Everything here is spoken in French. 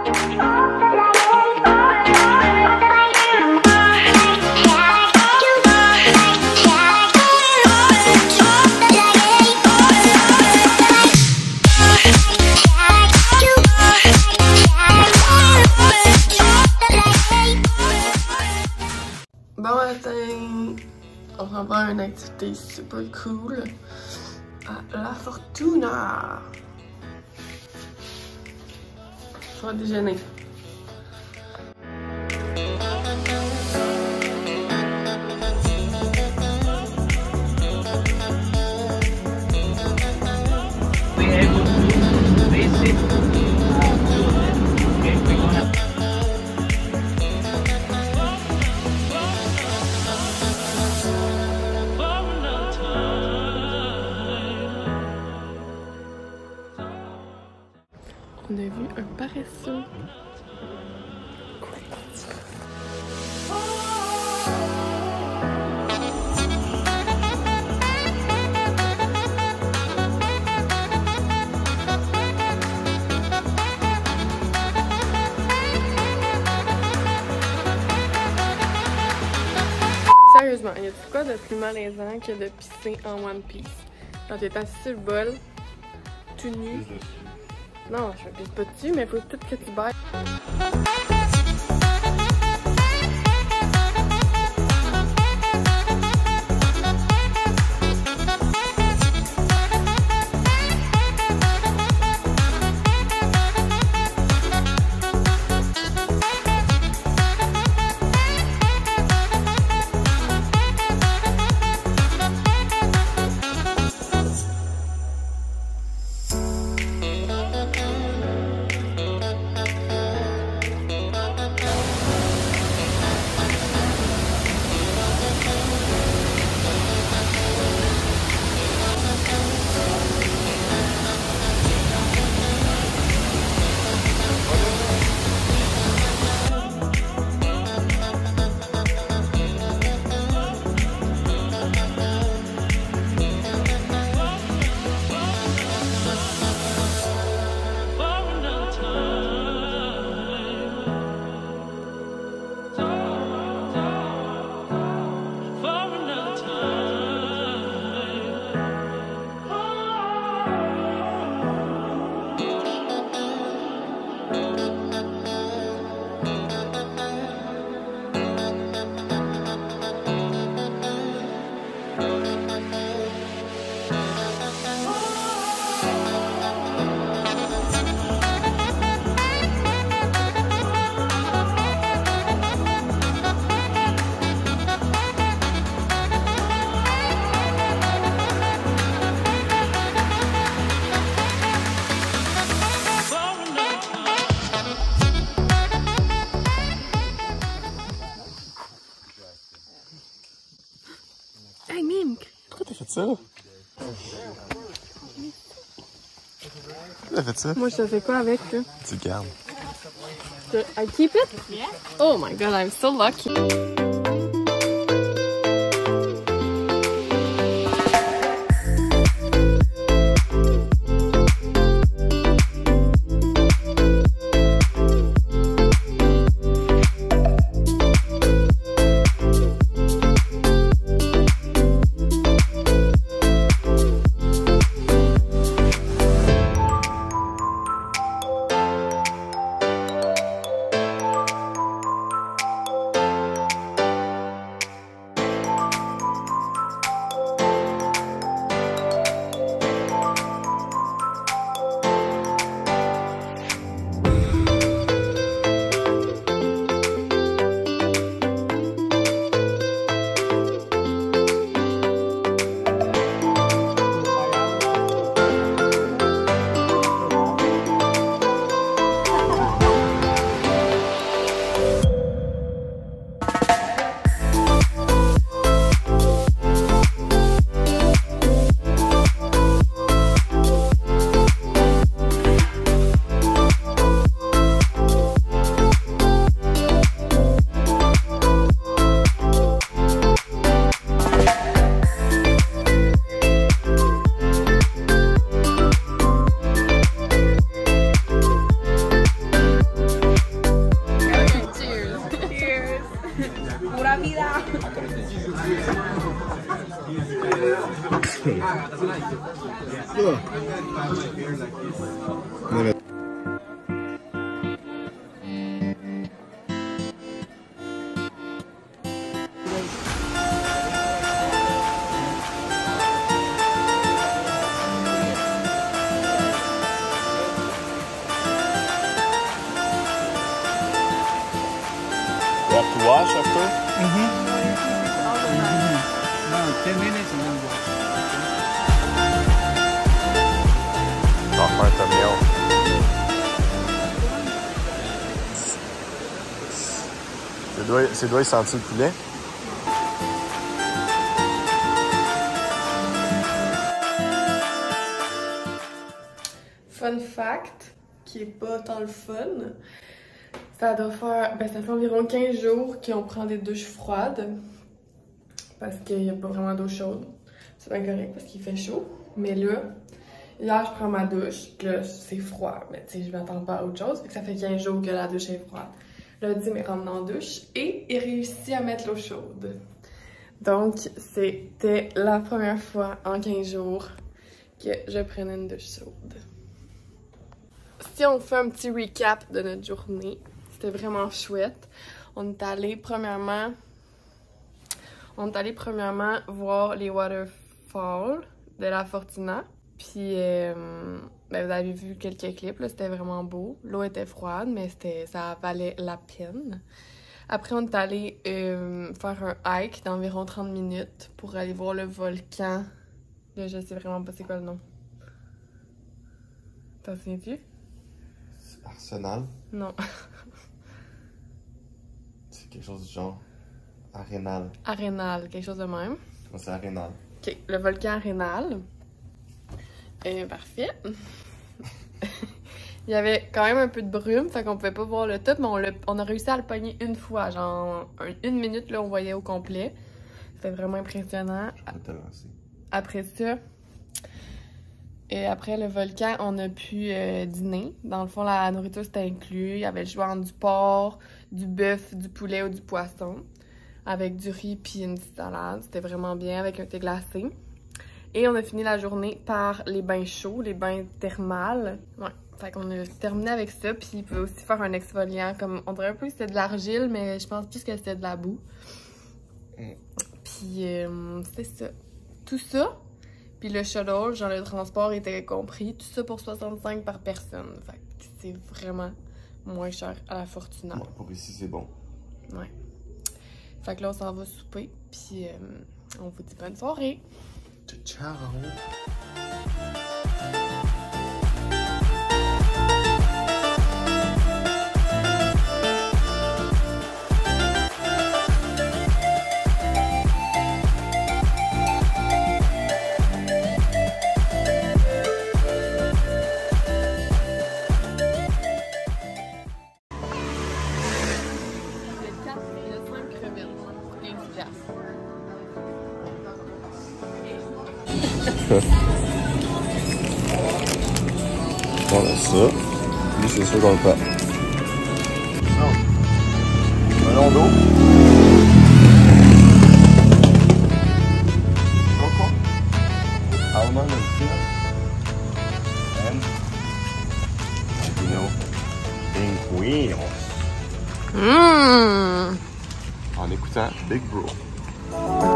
Bon matin, on va faire une activité super cool à La Fortuna. On va déjeuner. On a vu un paresseux. Sérieusement, y a-t-il quoi de plus malaisant que de pisser en One Piece? Quand t'es assis sur le bol, tout nu. Non, je me pisse pas dessus, mais faut tout que tu bailles. Hey Mimk! Pourquoi t'as fait ça? T'as fait ça? Moi je te fais quoi avec là? Tu le gardes. I keep it? Yeah. Oh my god, I'm so lucky. have to wash after? No, 10 minutes and then wash. On va faire un thumbnail. C'est doigt, il sentit le poulet? Fun fact, qui est pas tant le fun, ça doit faire, ça fait environ 15 jours qu'on prend des douches froides parce qu'il n'y a pas vraiment d'eau chaude. C'est bien correct parce qu'il fait chaud. Mais là, hier je prends ma douche, puis là c'est froid, mais tu sais, je m'attends pas à autre chose, fait que ça fait 15 jours que la douche est froide. Là, Dim est rentré en douche et il réussit à mettre l'eau chaude. Donc, c'était la première fois en 15 jours que je prenais une douche chaude. Si on fait un petit recap de notre journée, c'était vraiment chouette. On est allé premièrement voir les waterfalls de la Fortuna. Puis, vous avez vu quelques clips, c'était vraiment beau. L'eau était froide, mais ça valait la peine. Après, on est allé faire un hike d'environ 30 minutes pour aller voir le volcan. Là, je sais vraiment pas c'est quoi le nom. T'en souviens-tu? Arsenal? Non. C'est quelque chose du genre Arénal. Arénal, quelque chose de même. C'est Arénal. Ok, le volcan Arénal. Parfait. Il y avait quand même un peu de brume, fait qu'on pouvait pas voir le top, mais on a réussi à le pogner une fois. Genre, une minute, là, on voyait au complet. C'était vraiment impressionnant. Je peux te lancer. Après ça, et après le volcan, on a pu dîner. Dans le fond, la nourriture, c'était inclus. Il y avait le choix entre du porc, du bœuf, du poulet ou du poisson. Avec du riz puis une petite salade. C'était vraiment bien avec un thé glacé. Et on a fini la journée par les bains chauds, les bains thermales. Ouais, fait qu'on a terminé avec ça. Puis il pouvait aussi faire un exfoliant. Comme, on dirait un peu que c'était de l'argile, mais je pense plus que c'était de la boue. Puis c'est ça. Tout ça. Puis le shuttle, genre le transport était compris. Tout ça pour 65 par personne. Fait que c'est vraiment moins cher à la Fortuna. Ouais, pour ici, c'est bon. Ouais. Fait que là, on s'en va souper. Puis on vous dit bonne soirée. Ciao! On a ça. Lui, c'est sûr qu'on le prend. Un long d'eau. Coco. Almond and peanut. And pingüinos. En écoutant Big Bro.